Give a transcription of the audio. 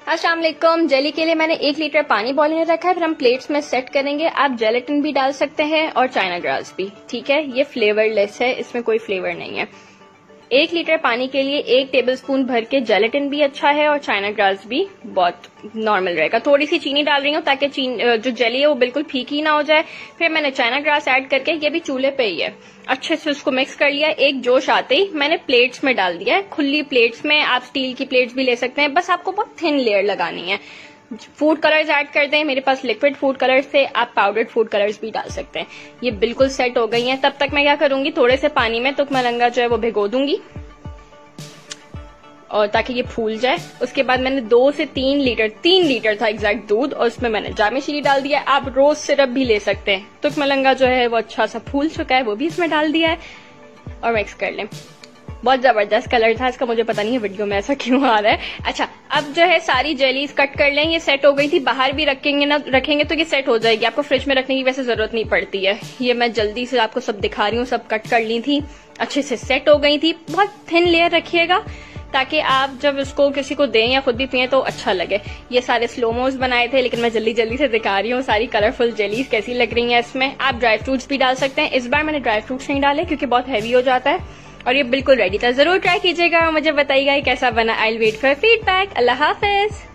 अस्सलाम वालेकुम। जेली के लिए मैंने 1 लीटर पानी बॉइल में रखा है, फिर हम प्लेट्स में सेट करेंगे। आप जेलेटिन भी डाल सकते हैं और चाइना ग्रास भी, ठीक है। ये फ्लेवरलेस है, इसमें कोई फ्लेवर नहीं है। 1 लीटर पानी के लिए 1 टेबलस्पून भर के जेलेटिन भी अच्छा है और चाइना ग्रास भी बहुत नॉर्मल रहेगा। थोड़ी सी चीनी डाल रही हूँ ताकि जो जेली है वो बिल्कुल फीकी ना हो जाए। फिर मैंने चाइना ग्रास ऐड करके, ये भी चूल्हे पे ही है, अच्छे से उसको मिक्स कर लिया। एक जोश आते ही मैंने प्लेट्स में डाल दिया है, खुली प्लेट्स में। आप स्टील की प्लेट्स भी ले सकते हैं, बस आपको बहुत थिन लेयर लगानी है। फूड कलर्स ऐड कर दें, मेरे पास लिक्विड फूड कलर्स थे, आप पाउडर्ड फूड कलर्स भी डाल सकते हैं। ये बिल्कुल सेट हो गई हैं। तब तक मैं क्या करूंगी, थोड़े से पानी में तुक मलंगा जो है वो भिगो दूंगी और ताकि ये फूल जाए। उसके बाद मैंने 2 से 3 लीटर था एग्जैक्ट दूध, और उसमें मैंने जामे शीरी डाल दिया। आप रोज सिरप भी ले सकते हैं। तुक मलंगा जो है वो अच्छा सा फूल चुका है, वो भी इसमें डाल दिया है और मिक्स कर लें। बहुत जबरदस्त कलर था इसका, मुझे पता नहीं है वीडियो में ऐसा क्यों आ रहा है। अच्छा, अब जो है सारी जेलीज कट कर लें। ये सेट हो गई थी, बाहर भी रखेंगे तो ये सेट हो जाएगी। आपको फ्रिज में रखने की वैसे जरूरत नहीं पड़ती है। ये मैं जल्दी से आपको सब दिखा रही हूँ, सब कट कर ली थी, अच्छे से सेट हो गई थी। बहुत थिन लेयर रखिएगा ताकि आप जब इसको किसी को दें या खुद भी पिए तो अच्छा लगे। ये सारे स्लोमोस बनाए थे, लेकिन मैं जल्दी जल्दी से दिखा रही हूँ सारी कलरफुल जेलीज कैसी लग रही हैं इसमें। आप ड्राई फ्रूट्स भी डाल सकते हैं। इस बार मैंने ड्राई फ्रूट्स नहीं डाले क्योंकि बहुत हैवी हो जाता है। और ये बिल्कुल रेडी था, जरूर ट्राई कीजिएगा और मुझे बताइएगा कैसा बना। I will wait for feedback. अल्लाह हाफिज।